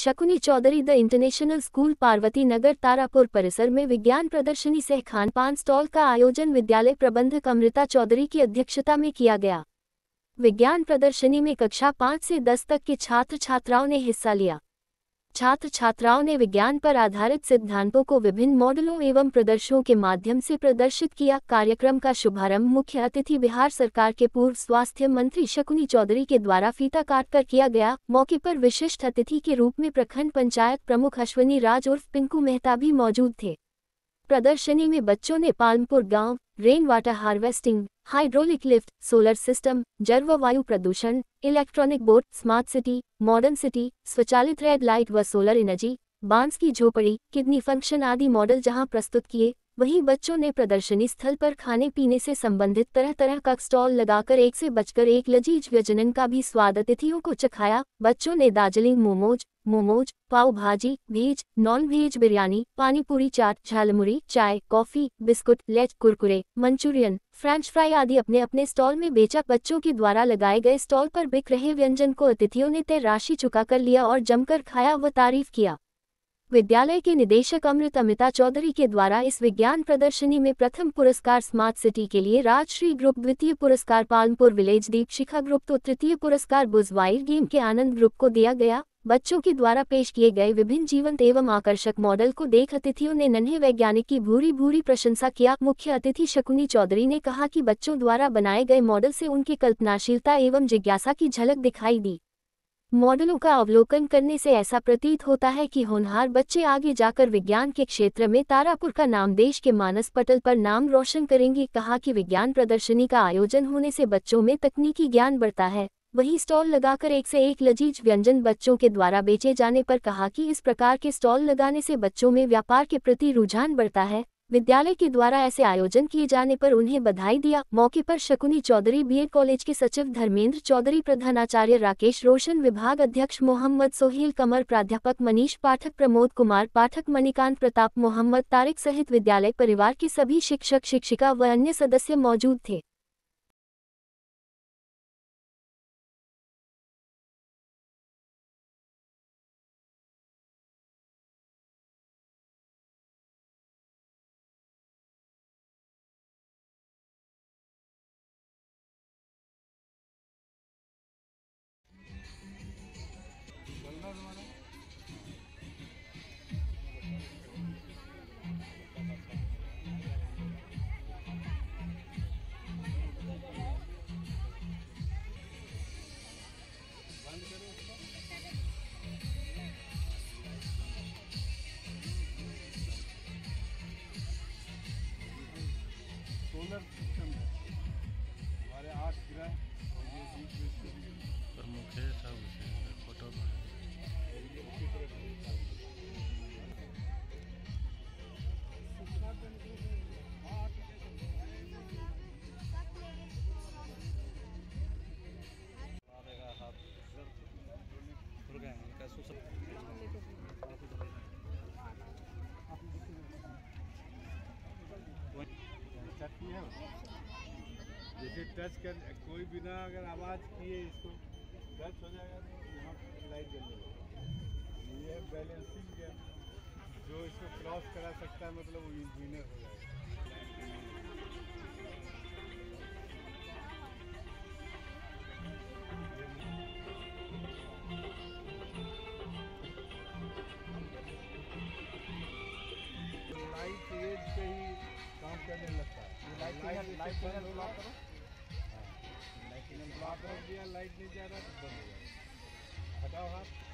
Shakuni Chaudhary the international school Parvati Nagar Tarapur परिसर में विज्ञान प्रदर्शनी सह खान पान स्टॉल का आयोजन विद्यालय प्रबंधक अमृता चौधरी की अध्यक्षता में किया गया। विज्ञान प्रदर्शनी में कक्षा 5 से 10 तक के छात्र छात्राओं ने हिस्सा लिया। छात्र छात्राओं ने विज्ञान पर आधारित सिद्धांतों को विभिन्न मॉडलों एवं प्रदर्शनों के माध्यम से प्रदर्शित किया। कार्यक्रम का शुभारंभ मुख्य अतिथि बिहार सरकार के पूर्व स्वास्थ्य मंत्री शकुनी चौधरी के द्वारा फीता काटकर किया गया। मौके पर विशिष्ट अतिथि के रूप में प्रखंड पंचायत प्रमुख अश्विनी राज उर्फ पिंकू मेहता भी मौजूद थे। प्रदर्शनी में बच्चों ने पालमपुर गांव, rain water harvesting, hydraulic lift, solar system, जैव वायु प्रदूषण, electronic board, smart city, modern city, स्वचालित रेड लाइट व सोलर एनर्जी, बांस की झोपड़ी, किडनी फंक्शन आदि मॉडल जहां प्रस्तुत किए। वहीं बच्चों ने प्रदर्शनी स्थल पर खाने पीने से संबंधित तरह तरह का स्टॉल लगाकर एक से बचकर एक लजीज व्यंजन का भी स्वाद अतिथियों को चखाया। बच्चों ने Darjeeling momos, pav bhaji, veg, non veg biryani, panipuri chaat, jhalmuri, चाय, कॉफी, बिस्कुट, Lay's, Kurkure, Manchurian, French fry आदि अपने अपने स्टॉल में बेचा। बच्चों के द्वारा लगाए गए स्टॉल पर बिक रहे व्यंजन को अतिथियों ने तय राशि चुकाकर लिया और जमकर खाया व तारीफ किया। विद्यालय के निदेशक अमृता चौधरी के द्वारा इस विज्ञान प्रदर्शनी में प्रथम पुरस्कार स्मार्ट सिटी के लिए राजश्री ग्रुप, द्वितीय पुरस्कार पालमपुर विलेज दीपशिखा ग्रुप तो तृतीय पुरस्कार बुजवाइर गेम के आनंद ग्रुप को दिया गया। बच्चों के द्वारा पेश किए गए विभिन्न जीवंत एवं आकर्षक मॉडल को देख अतिथियों ने नन्हे वैज्ञानिक की भूरी भूरी प्रशंसा किया। मुख्य अतिथि शकुनी चौधरी ने कहा कि बच्चों द्वारा बनाए गए मॉडल से उनकी कल्पनाशीलता एवं जिज्ञासा की झलक दिखाई दी। मॉडलों का अवलोकन करने से ऐसा प्रतीत होता है कि होनहार बच्चे आगे जाकर विज्ञान के क्षेत्र में तारापुर का नाम देश के मानस पटल पर नाम रोशन करेंगे। कहा कि विज्ञान प्रदर्शनी का आयोजन होने से बच्चों में तकनीकी ज्ञान बढ़ता है। वहीं स्टॉल लगाकर एक से एक लजीज व्यंजन बच्चों के द्वारा बेचे जाने पर कहा कि इस प्रकार के स्टॉल लगाने से बच्चों में व्यापार के प्रति रुझान बढ़ता है। विद्यालय के द्वारा ऐसे आयोजन किए जाने पर उन्हें बधाई दिया। मौके पर शकुनी चौधरी, बीएड कॉलेज के सचिव धर्मेंद्र चौधरी, प्रधानाचार्य राकेश रोशन, विभाग अध्यक्ष मोहम्मद सोहेल कमर, प्राध्यापक मनीष पाठक, प्रमोद कुमार पाठक, मणिकांत प्रताप, मोहम्मद तारिक सहित विद्यालय परिवार के सभी शिक्षक शिक्षिका व अन्य सदस्य मौजूद थे। सोलर सिस्टम है हमारे 8 ग्रह और ये बीच में प्रमुख है सब फोटो में जैसे टच कर कोई बिना अगर आवाज़ किए इसको टच हो जाएगा तो यहाँ लाइट जल जाएगी। ये बैलेंसिंग गेम जो इसको क्रॉस करा सकता है, मतलब वो इंजीनियर हो जाएगा। लाइट एज पे ही काम करने लगता है। लाइट ब्लॉक करो, लाइट नहीं जा रहा तो बंद हो जाएगा। हटाओ हाथ।